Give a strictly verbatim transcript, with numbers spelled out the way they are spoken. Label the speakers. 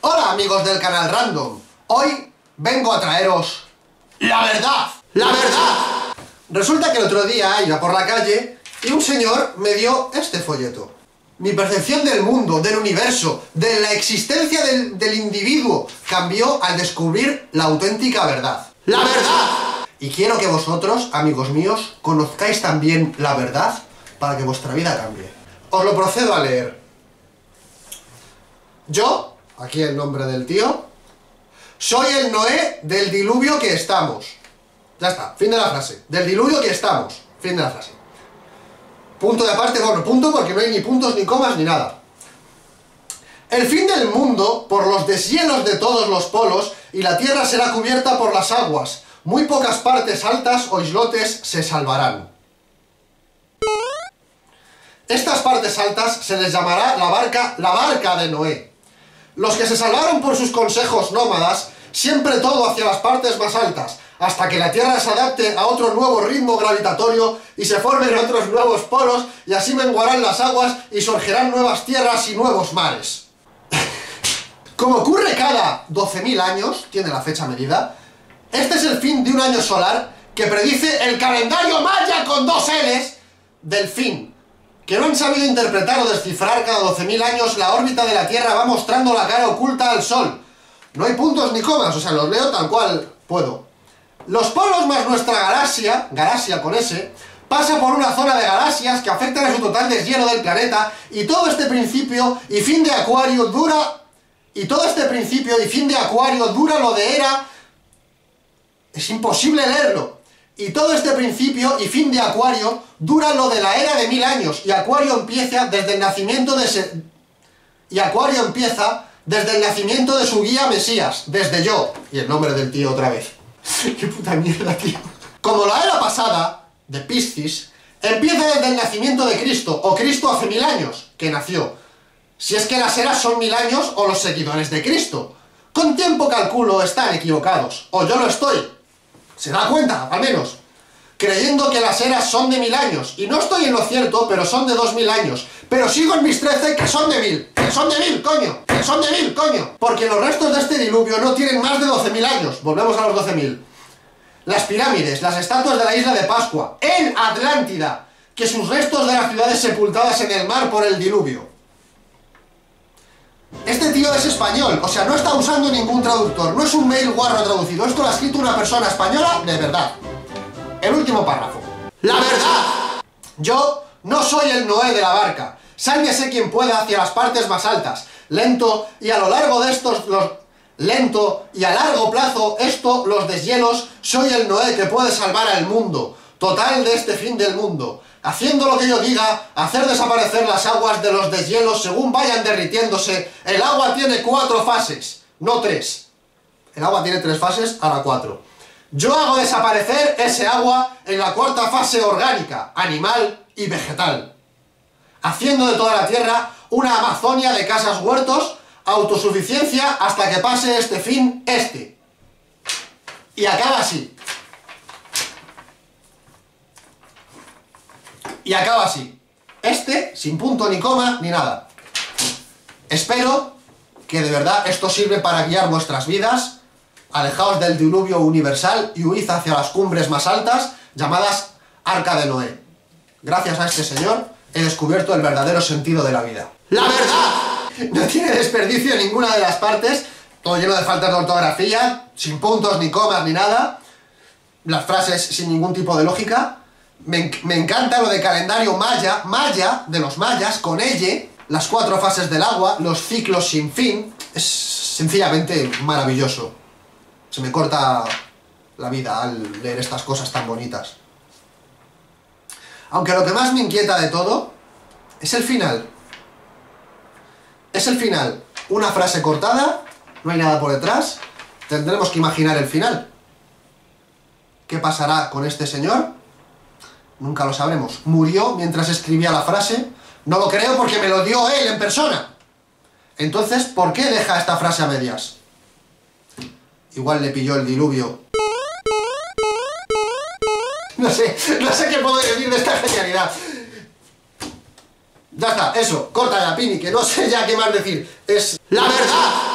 Speaker 1: Hola amigos del canal Random, hoy vengo a traeros la verdad, la verdad. Resulta que el otro día iba por la calle y un señor me dio este folleto. Mi percepción del mundo, del universo, de la existencia del, del individuo cambió al descubrir la auténtica verdad. ¡La verdad! Y quiero que vosotros, amigos míos, conozcáis también la verdad para que vuestra vida cambie. Os lo procedo a leer. Yo, aquí el nombre del tío, soy el Noé del diluvio que estamos. Ya está, fin de la frase. Del diluvio que estamos. Fin de la frase. Punto de aparte, bueno, punto porque no hay ni puntos, ni comas, ni nada. El fin del mundo, por los deshielos de todos los polos, y la tierra será cubierta por las aguas. Muy pocas partes altas o islotes se salvarán. Estas partes altas se les llamará la barca, la barca de Noé. Los que se salvaron por sus consejos nómadas, siempre todo hacia las partes más altas, hasta que la Tierra se adapte a otro nuevo ritmo gravitatorio y se formen otros nuevos polos, y así menguarán las aguas y surgirán nuevas tierras y nuevos mares. Como ocurre cada doce mil años, tiene la fecha medida, este es el fin de un año solar que predice el calendario maya con dos L's del fin. Que no han sabido interpretar o descifrar cada doce mil años, la órbita de la Tierra va mostrando la cara oculta al Sol. No hay puntos ni comas, o sea, los leo tal cual puedo. Los polos más nuestra galaxia, galaxia con S, pasa por una zona de galaxias que afectan a su total deshielo del planeta, y todo este principio y fin de Acuario dura... Y todo este principio y fin de Acuario dura lo de era... Es imposible leerlo. Y todo este principio y fin de Acuario dura lo de la era de mil años, y Acuario empieza desde el nacimiento de ese... Y Acuario empieza desde el nacimiento de su guía Mesías, desde yo. Y el nombre del tío otra vez. ¡Qué puta mierda, tío! Como la era pasada, de Piscis, empieza desde el nacimiento de Cristo, o Cristo hace mil años, que nació. Si es que las eras son mil años, o los seguidores de Cristo. Con tiempo calculo están equivocados, o yo lo estoy. ¿Se da cuenta, al menos? Creyendo que las eras son de mil años, y no estoy en lo cierto, pero son de dos mil años. Pero sigo en mis trece que son de mil, que son de mil, coño, que son de mil, coño. Porque los restos de este diluvio no tienen más de doce mil años. Volvemos a los doce mil. Las pirámides, las estatuas de la isla de Pascua, en Atlántida, que sus restos de las ciudades sepultadas en el mar por el diluvio. Este tío es español, o sea, no está usando ningún traductor, no es un mail guarro traducido, esto lo ha escrito una persona española de verdad. El último párrafo. ¡La verdad! Yo no soy el Noé de la barca. Sálvese quien pueda hacia las partes más altas. Lento y a lo largo de estos... los Lento y a largo plazo, esto, los deshielos, soy el Noé que puede salvar al mundo. Total de este fin del mundo. Haciendo lo que yo diga, hacer desaparecer las aguas de los deshielos según vayan derritiéndose. El agua tiene cuatro fases, no tres. El agua tiene tres fases, ahora cuatro. Yo hago desaparecer ese agua en la cuarta fase orgánica, animal y vegetal. Haciendo de toda la tierra una Amazonia de casas huertos, autosuficiencia hasta que pase este fin, este. Y acaba así. Y acaba así. Este, sin punto ni coma ni nada. Espero que de verdad esto sirve para guiar vuestras vidas. Alejaos del diluvio universal y huid hacia las cumbres más altas, llamadas Arca de Noé. Gracias a este señor he descubierto el verdadero sentido de la vida. ¡La verdad! No tiene desperdicio en ninguna de las partes, todo lleno de faltas de ortografía, sin puntos ni comas ni nada, las frases sin ningún tipo de lógica. Me, me encanta lo de calendario maya, maya, de los mayas, con elle, las cuatro fases del agua, los ciclos sin fin. Es sencillamente maravilloso. Se me corta la vida al leer estas cosas tan bonitas. Aunque lo que más me inquieta de todo es el final. Es el final. Una frase cortada, no hay nada por detrás, tendremos que imaginar el final. ¿Qué pasará con este señor? Nunca lo sabremos. ¿Murió mientras escribía la frase? No lo creo porque me lo dio él en persona. Entonces, ¿por qué deja esta frase a medias? Igual le pilló el diluvio. No sé, no sé qué puedo decir de esta genialidad. Ya está, eso, corta ya, Pini, que no sé ya qué más decir. Es la verdad.